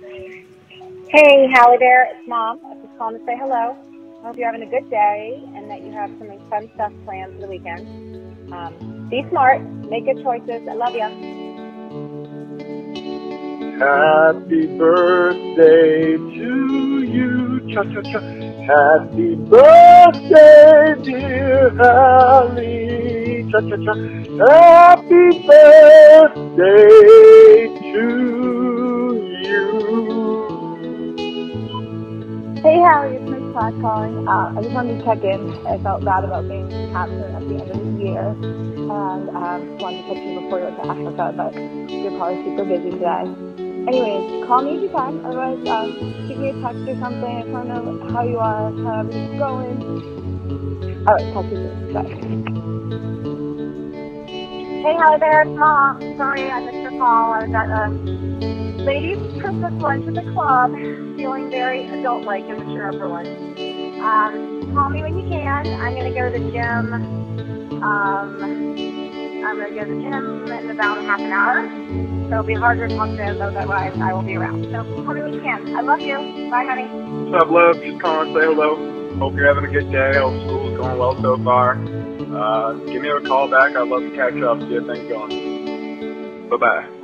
Hey, Hallie there. It's Mom. I'm just calling to say hello. I hope you're having a good day and that you have some fun stuff planned for the weekend. Be smart. Make good choices. I love you. Happy birthday to you. Cha-cha-cha. Happy birthday, dear Hallie. Cha-cha-cha. Happy birthday to you. Hey Hallie, it's Miss Class calling. I just wanted to check in. I felt bad about being absent at the end of the year, and wanted to catch you before you went to Africa, but you're probably super busy today. Anyways, call me if you can. Otherwise, give me a text or something. I just want to know how you are, how everything's going. Alright, talk to you soon. Bye. Hey, Hallie there. It's Mom. Sorry I missed your call. I was at a ladies' Christmas lunch at the club, feeling very adult-like and mature for once. Call me when you can. I'm going to go to the gym. I'm going to go to the gym in about half an hour. So it'll be harder to talk to them, otherwise I will be around. So call me when you can. I love you. Bye, honey. What's up, love? Just calling to say hello. Hope you're having a good day. Hope school's going well so far. Give me a call back. I'd love to catch up, see how things going. Bye-bye.